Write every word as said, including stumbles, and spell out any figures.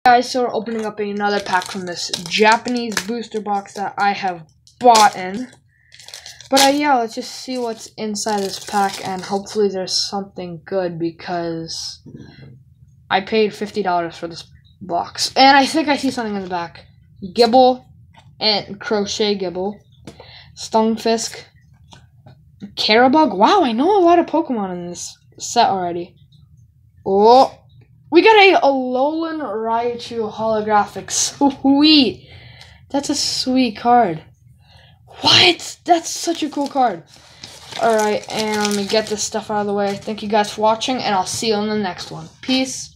Guys, so we're opening up another pack from this Japanese booster box that I have bought in. But uh, yeah, let's just see what's inside this pack, and hopefully there's something good because I paid fifty dollars for this box. And I think I see something in the back. Gible and Crochet Gible, Stunfisk, Carabug. Wow, I know a lot of Pokemon in this set already. Oh! We got a Alolan Raichu holographic. Sweet. That's a sweet card. What? That's such a cool card. Alright, and let me get this stuff out of the way. Thank you guys for watching, and I'll see you on the next one. Peace.